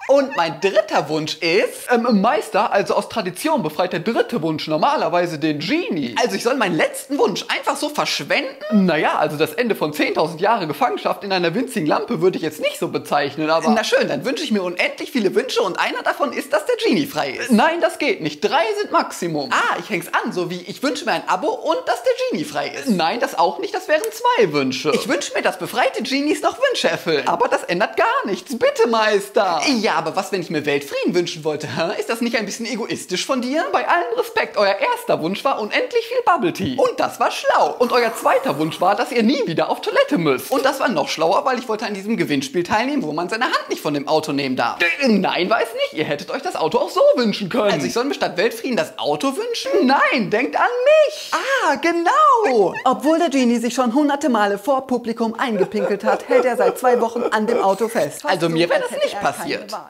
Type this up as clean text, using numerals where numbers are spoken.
Und mein dritter Wunsch ist... Meister, also aus Tradition befreit der dritte Wunsch normalerweise den Genie. Also ich soll meinen letzten Wunsch einfach so verschwenden? Naja, also das Ende von 10.000 Jahre Gefangenschaft in einer winzigen Lampe würde ich jetzt nicht so bezeichnen, aber... Na schön, dann wünsche ich mir unendlich viele Wünsche und einer davon ist, dass der Genie frei ist. Nein, das geht nicht. 3 sind Maximum. Ah, ich häng's an, so wie ich wünsche mir ein Abo und dass der Genie frei ist. Nein, das auch nicht, das wären 2 Wünsche. Ich wünsche mir, dass befreite Genies noch Wünsche erfüllen. Aber das ändert gar nichts. Bitte, Meister. Ja, aber was, wenn ich mir Weltfrieden wünschen wollte? Ist das nicht ein bisschen egoistisch von dir? Bei allem Respekt, euer erster Wunsch war unendlich viel Bubble Tea. Und das war schlau. Und euer zweiter Wunsch war, dass ihr nie wieder auf Toilette müsst. Und das war noch schlauer, weil ich wollte an diesem Gewinnspiel teilnehmen, wo man seine Hand nicht von dem Auto nehmen darf. Nein, war es nicht. Ihr hättet euch das Auto auch so wünschen können. Also ich soll mir statt Weltfrieden das Auto wünschen? Nein, denkt an mich. Ah, genau. Obwohl der Genie sich schon hunderte Male vor Publikum eingepinkelt hat, hält er seit 2 Wochen an dem Auto fest. Also mir wäre das nicht passiert.